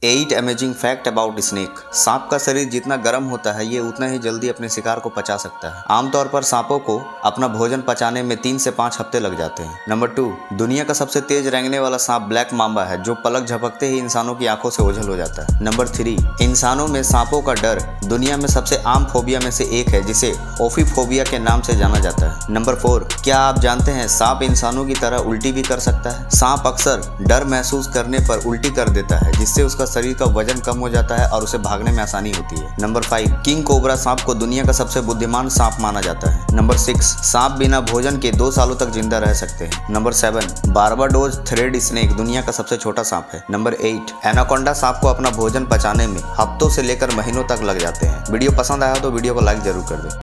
8 amazing fact about snake. सांप का शरीर जितना गर्म होता है ये उतना ही जल्दी अपने शिकार को पचा सकता है। आमतौर पर सांपों को अपना भोजन पचाने में 3 से 5 हफ्ते लग जाते हैं। नंबर 2, दुनिया का सबसे तेज रेंगने वाला सांप ब्लैक मांबा है जो पलक झपकते ही इंसानों की आंखों से ओझल हो जाता है। नंबर 3, इंसानों में सांपों का डर दुनिया में सबसे आम फोबिया में से एक है जिसे ओफिफोबिया के नाम से जाना जाता है। नंबर 4, क्या आप जानते हैं सांप इंसानों की तरह उल्टी भी कर सकता है। सांप अक्सर डर महसूस करने पर उल्टी कर देता है जिससे उसका शरीर का वजन कम हो जाता है और उसे भागने में आसानी होती है। नंबर 5, किंग कोबरा सांप को दुनिया का सबसे बुद्धिमान सांप माना जाता है। नंबर 6, सांप बिना भोजन के 2 सालों तक जिंदा रह सकते हैं। नंबर 7, बारबाडोज थ्रेड स्नेक दुनिया का सबसे छोटा सांप है। नंबर 8, एनाकोंडा सांप को अपना भोजन पचाने में हफ्तों से लेकर महीनों तक लग जाते हैं। वीडियो पसंद आया तो वीडियो को लाइक जरूर कर दें।